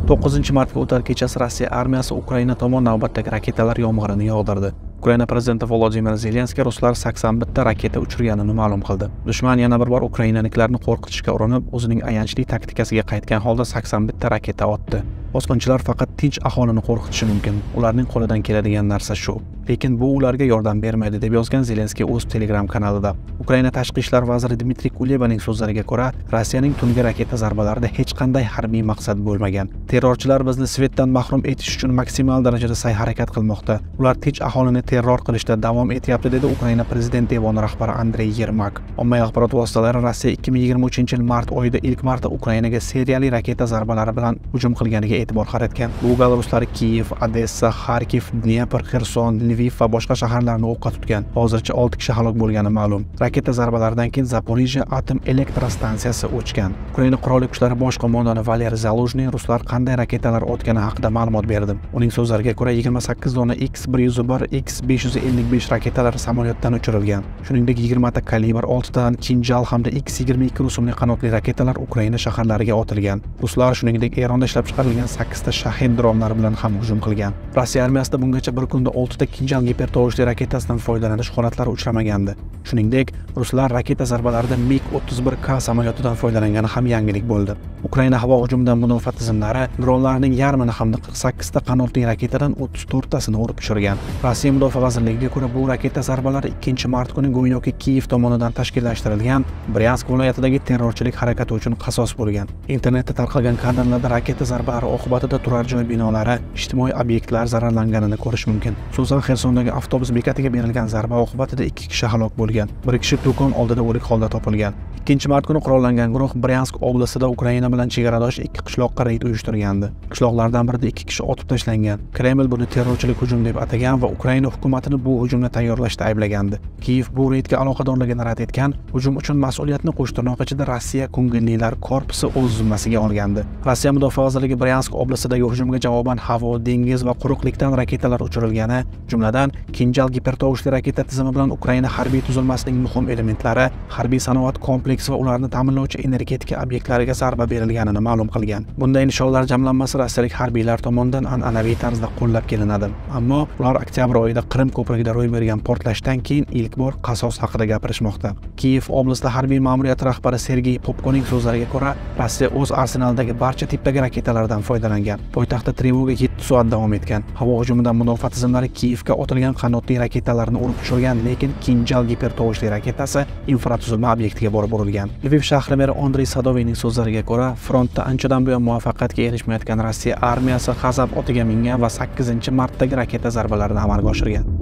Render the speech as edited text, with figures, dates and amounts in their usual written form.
9-martga o'tar kechasi Rossiya armiyasi Ukraina tomon navbatdagi raketalar yomg'irini yog'dirdi. Ukraina prezidenti Volodimir Zelenskiy ruslar 81 ta raketa uchirganini ma'lum qildi. Dushman yana bir bor ukrainaliklarni qo'rqitishga urinib, o'zining ayanchli taktikasiga qaytgan holda 81 ta raketa otdi. Bosqinchilar faqat tinch aholini qo'rqitishi mumkin. Ularning qo'lidan keladigan narsa shu. Lekin bu ularga yordam bermaydi, deb yozgan Zelenskiy o'z Telegram kanalida. Ukraina tashqi ishlar vaziri Dmitriy Kulebaning so'zlariga ko'ra, Rossiyaning tungi raketa zarbalarida hech qanday harbiy maqsad bo'lmagan. Terrorchilar bizni svetdan mahrum etish uchun maksimal darajada sa'y-harakat qilmoqda. Ular tinch aholini terror qilishda davom etyapti, dedi Ukraina prezident devoni rahbari Andrey Yermak. Ommaviy axborot vositalari Rossiya 2023-yil mart oyida ilk marta Ukrainaga seriyali raketa zarbalari bilan hujum qilganiga e'tibor qaratgan. Bu belaruslar Kiyev, Odessa, Xarkiv, Dnepr, Xerson, Lviv va boshqa shaharlarni o'qqa tutgan. Hozircha 6 kishi halok bo'lgani ma'lum. Raketa zarbalaridan keyin Zaporijye atom elektrostansiyasi o'chgan. Ukraina qurolli kuchlari bosh qo'mondoni Valer Zaluzhny ruslar qanday raketalar otgani haqida ma'lumot berdi. Uning so'zlariga ko'ra 28 dona X-101, X-555 raketalari samolyotdan uchirilgan. Shuningdek 20 ta kalibr, 6 ta Kinjal hamda X-22 rusumli qanotli raketalar Ukraina shaharlariga otilgan. Ruslar shuningdek Eronda ishlab chiqarilgan 8 ta Shahid dronlari bilan ham hujum qilgan. Rossiya armiyasida bungacha bir kunda 6 ta Kinjal gipertovushli raketasidan foydalanish holatlari uchramagandi. Shuningdek, ruslar raketa zarbalarida MiG-31K samolyotidan foydalangani ham yangilik bo'ldi. Ukraina havo hujumidan mudofaa tizimlari dronlarning yarmini hamda 48 ta qanotli raketadan 34 tasini urib tushirgan. Rossiya mudofaa vazirligiga ko'ra, bu raketa zarbalari 2-mart kuni go'yoki Kiyev tomonidan tashkillashtirilgan Bryansk viloyatidagi terrorchilik harakati uchun qasos bo'lgan. Internetda tarqalgan kadrlarda raketa zarbalari oqibatida turar joy binolari, ijtimoiy obyektlar zararlanganini ko'rish mumkin. Xususan, Xersondagi avtobus bekatiga berilgan zarba oqibatida 2 kishi halok bo'lgan. Bir kishi do'kon oldida o'lik holda topilgan. 2-mart kuni qurollangan guruh Bryansk oblastida Ukraina bilan chegaradosh 2 qishloqqa reyd uyushtirgandi. Qishloqlardan birida 2 kishi otib tashlangan. Kreml buni terrorchilik hujum deb atagan va Ukraina hukumatini bu hujumni tayyorlashda ayblagandi. Kiyev bu reydga aloqadorligini rad etgan, hujum uchun mas'uliyatni qo'shtirnoq ichida Rossiya ko'ngillilar korpusi o'z zimmasiga olgandi. Rossiya mudofaa vazirligi Bryansk oblastidagi hujumga javoban havo, dengiz va quruqlikdan raketalar uchirilgani, jumladan Kinjal gipertovushli raketa tizimi bilan Ukraina harbiy tuzilmasining muhim elementlari, harbiy sanoat kompleksi va ularni ta'minlovchi energetika obyektlariga zarba berilganini ma'lum qilgan. Bunday nishonlar jamlanmasi rossiyalik harbiylar tomonidan an'anaviy tarzda qo'llab kelinadi. Ammo ular oktyabr oyida Qrim ko'prigida ro'y bergan portlashdan keyin ilk bor qasos haqida gapirishmoqda. Kiyev oblasti harbiy ma'muriyati rahbari Sergey Popkoning so'zlariga ko'ra, Rossiya o'z arsenalidagi barcha tipdagi raketalardan foydalangan. Poytaxtda trevoga 7 soat davom etgan. Havo hujumidan mudofaa tizimlari Kiyevga otilgan qanotli raketalarni urib tushirgan, lekin Kinjal gipertovushli raketasi infratuzilma obyektiga borib urilgan. Lviv shahri meri Andrey Sadoviyning so'zlariga ko'ra, frontda anchadan buyon muvaffaqiyatga erishmayotgan Rossiya armiyasi g'azab otiga mingan va 8-martdagi raketa zarbalarini amalga oshirgan.